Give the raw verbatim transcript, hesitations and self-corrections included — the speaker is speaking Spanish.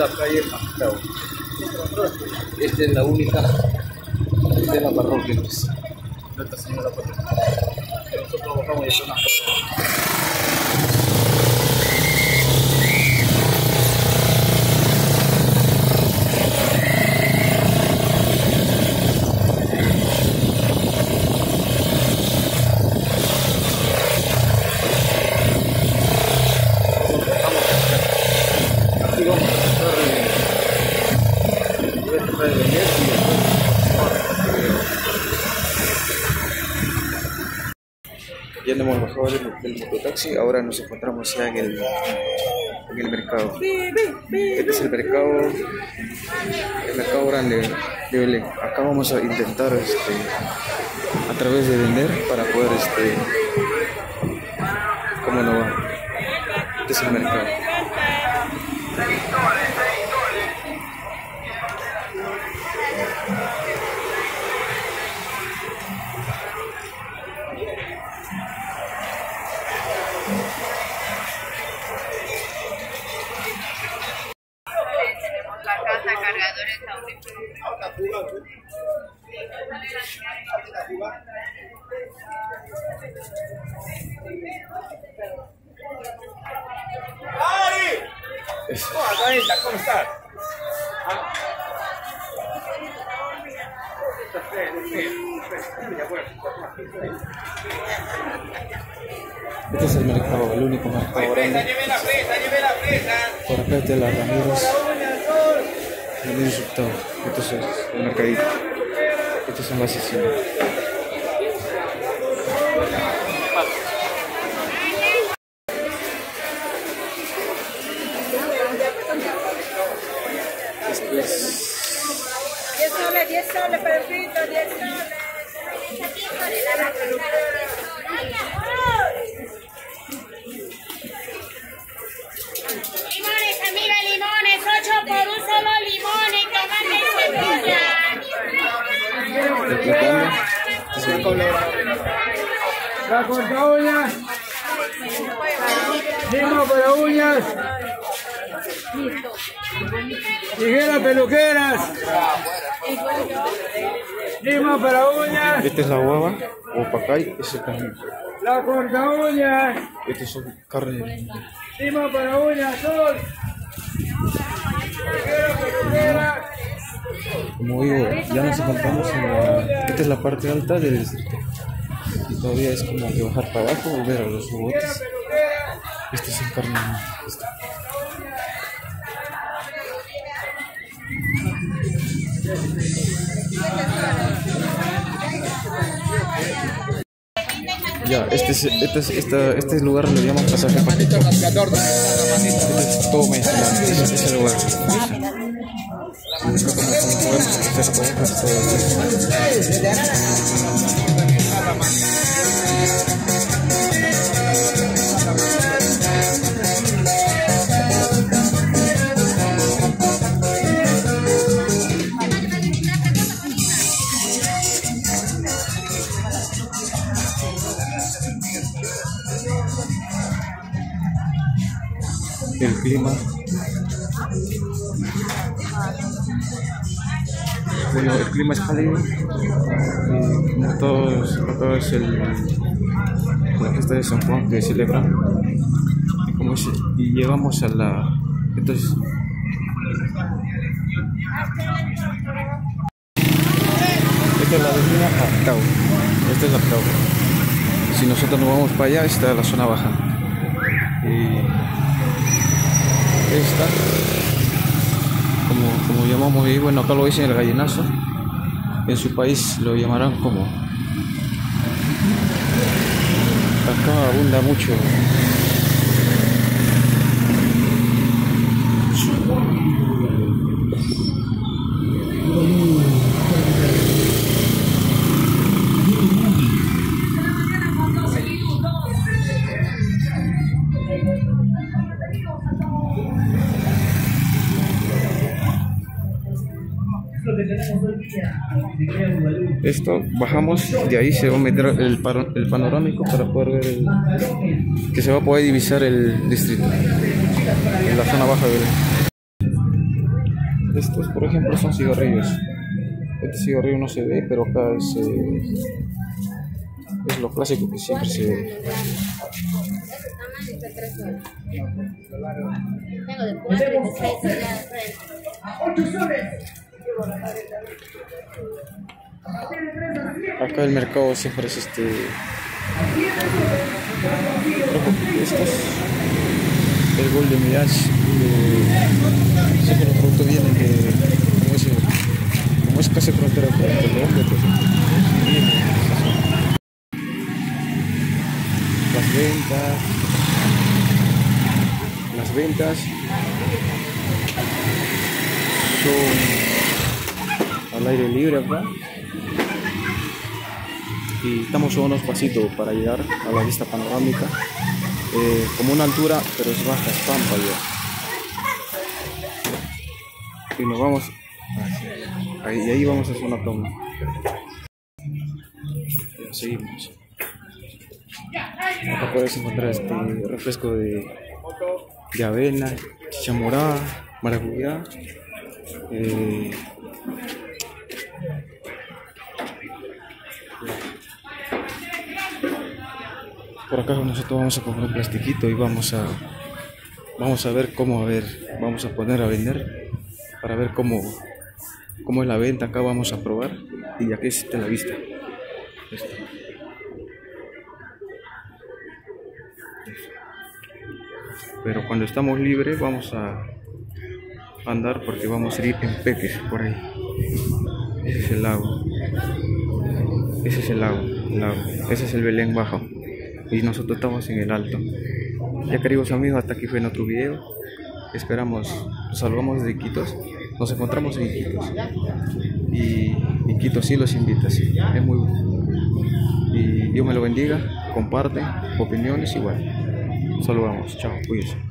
la calle Mactao. Esta es la única, esta es la parroquia, pues, Nuestra Señora Patrona. Nosotros bajamos y es una ya nos hemos bajado del, del mototaxi, ahora nos encontramos ya en el, en el mercado. Este es el mercado, el mercado grande de Belén. Acá vamos a intentar este, a través de vender para poder, este, ¿cómo no va? Este es el mercado. Cargadores audífonos. ¿Cómo estás? Este es el mercado, el único mercado grande. Por acá está la Ramírez. El resultado. Este es el mercadito. Estos son las sesiones. Esto es diez soles, diez soles, perfecto, diez soles. Limones, amiga, limones, ocho por un solo limón y tomate y cebolla. La corta uñas. Lima para uñas. Tijeras peluqueras. Lima para uñas. Esta es la guava, o pacay, ese es el carne. La corta uñas. Estos son carne. Lima para uñas, sol. Tijeras peluqueras. Como digo, ya nos encontramos en la... Esta es la parte alta del distrito. Y todavía es como que bajar para abajo o ver a los juguetes. Este es el carne. Este. Ya, este es, este es, esta, este lugar lo llaman pasaje Paquito. Este es todo mexicano, este es el lugar. Y acá como, como podemos hacer cosas, todo el clima. Bueno, el clima es cálido y como todos, acá es el, la fiesta de San Juan que celebran y, como es, y llegamos a la, entonces esta es la avenida Mactao, esta es la Mactao. Si nosotros nos vamos para allá, está la zona baja. Y esta, como, como llamamos ahí, bueno, acá lo dicen el gallinazo, en su país lo llamarán como, acá abunda mucho esto. Bajamos, de ahí se va a meter el, el panorámico para poder ver el, que se va a poder divisar el distrito en la zona baja de Belén. Estos, por ejemplo, son cigarrillos. Este cigarrillo no se ve, pero acá es, eh, es lo clásico que siempre se ve. Tengo de cuatro y de seis allá de frente. Acá el mercado siempre es este. Estos, el Golden Village, eh, siempre los productos vienen de, como es, como es casi frontera con Colombia, pues, las ventas, las ventas son al aire libre acá. Y estamos a unos pasitos para llegar a la vista panorámica, eh, como una altura, pero es baja, es pampa ya. Y nos vamos, ahí, y ahí vamos a hacer una toma. Ya, seguimos. Acá puedes encontrar este refresco de, de avena, chicha morada, maracuyá. Eh, Por acá nosotros vamos a comprar un plastiquito y vamos a vamos a ver cómo a ver vamos a poner a vender para ver cómo cómo es la venta. Acá vamos a probar y aquí está la vista. Esto. Pero cuando estamos libres vamos a andar porque vamos a ir en peques por ahí. Ese es el lago. Ese es el lago, el lago. Ese es el Belén Bajo. Y nosotros estamos en el alto. Ya, queridos amigos, hasta aquí fue nuestro video. Esperamos, nos saludamos desde Iquitos. Nos encontramos en Iquitos. Y Iquitos sí los invita, sí. Es muy bueno. Y Dios me lo bendiga. Comparte, opiniones igual. Saludamos. Chao, cuídense.